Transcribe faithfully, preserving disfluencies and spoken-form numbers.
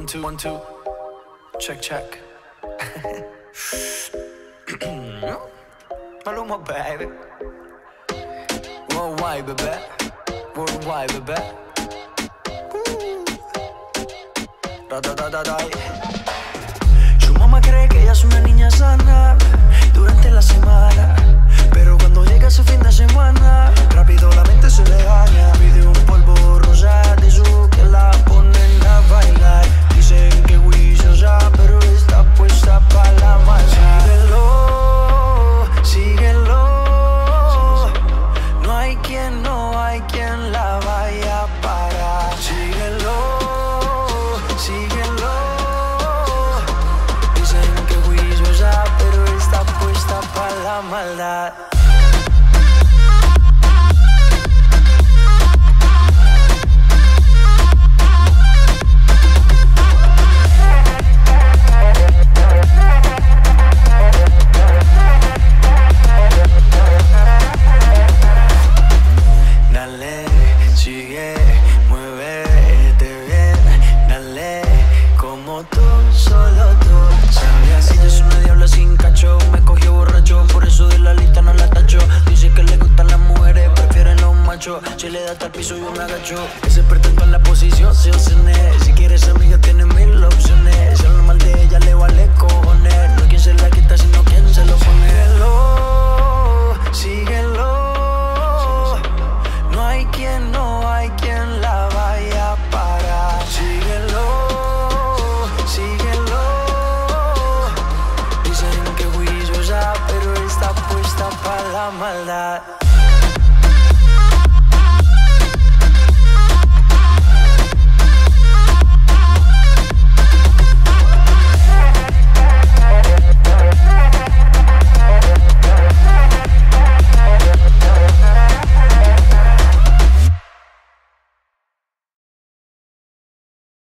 One, two, one, two. Check, check. Maluma, baby. Worldwide, bebé. Worldwide, bebé. Da, da, da, da, da. Su mamá cree que ella es una niña sana durante la semana, pero cuando llega su fin de semana, rápido la mente se le daña. Pide un polvo rosa de su que la ponen a bailar. Dicen que juiciosa, pero está puesta pa' la masa. Síguelo, síguelo. No hay quien, no hay quien la vaya a parar. Síguelo, síguelo. Dicen que juiciosa, pero está puesta pa' la maldad. Dale, sigue, muévete bien. Dale, como tú, solo tú. Sabía si yo soy una diabla sin cacho. Me cogió borracho, por eso de la lista no la tacho. Dice que le gustan las mujeres, prefieren los machos. Si le da hasta el piso yo me agacho. Ese pretendo en la posición, se ocene